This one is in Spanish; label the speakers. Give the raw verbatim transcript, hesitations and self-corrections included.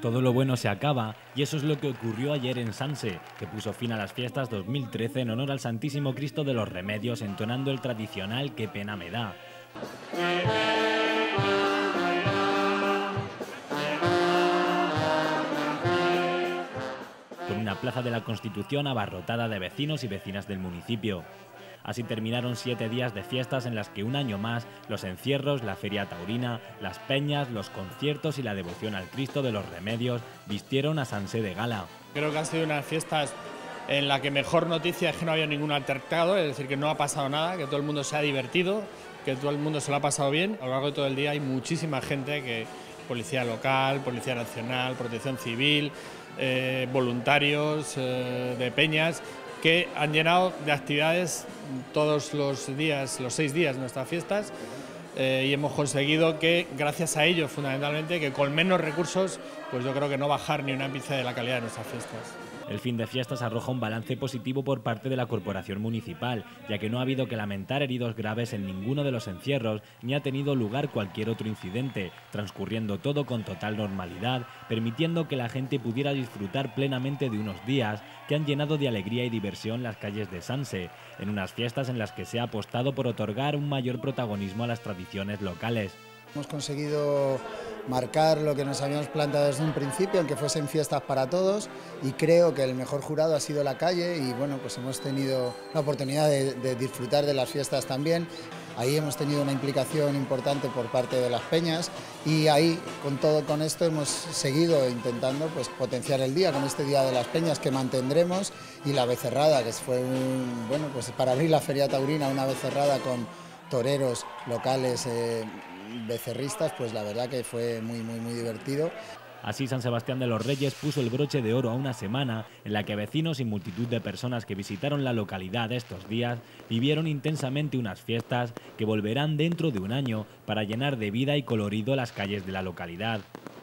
Speaker 1: Todo lo bueno se acaba y eso es lo que ocurrió ayer en Sanse, que puso fin a las fiestas dos mil trece en honor al Santísimo Cristo de los Remedios, entonando el tradicional "Qué pena me da". Con una plaza de la Constitución abarrotada de vecinos y vecinas del municipio. Así terminaron siete días de fiestas en las que un año más los encierros, la feria taurina, las peñas, los conciertos y la devoción al Cristo de los Remedios vistieron a Sanse de gala.
Speaker 2: Creo que han sido unas fiestas en las que mejor noticia es que no había ningún altercado, es decir, que no ha pasado nada, que todo el mundo se ha divertido, que todo el mundo se lo ha pasado bien. A lo largo de todo el día hay muchísima gente, que policía local, policía nacional, protección civil, eh, voluntarios eh, de peñas, que han llenado de actividades todos los días, los seis días de nuestras fiestas, eh, y hemos conseguido que, gracias a ello fundamentalmente, que con menos recursos, pues yo creo que no bajar ni un ápice de la calidad de nuestras fiestas.
Speaker 1: El fin de fiestas arroja un balance positivo por parte de la corporación municipal, ya que no ha habido que lamentar heridos graves en ninguno de los encierros, ni ha tenido lugar cualquier otro incidente, transcurriendo todo con total normalidad, permitiendo que la gente pudiera disfrutar plenamente de unos días que han llenado de alegría y diversión las calles de Sanse, en unas fiestas en las que se ha apostado por otorgar un mayor protagonismo a las tradiciones locales.
Speaker 3: Hemos conseguido marcar lo que nos habíamos planteado desde un principio, en que fuesen fiestas para todos, y creo que el mejor jurado ha sido la calle y bueno, pues hemos tenido la oportunidad de, de disfrutar de las fiestas también. Ahí hemos tenido una implicación importante por parte de las peñas y ahí con todo con esto hemos seguido intentando pues potenciar el día con este Día de las Peñas que mantendremos, y la becerrada, que fue un, bueno, pues para abrir la feria taurina, una becerrada con toreros locales, eh, becerristas, pues la verdad que fue muy muy muy divertido.
Speaker 1: Así, San Sebastián de los Reyes puso el broche de oro a una semana en la que vecinos y multitud de personas que visitaron la localidad estos días vivieron intensamente unas fiestas que volverán dentro de un año para llenar de vida y colorido las calles de la localidad.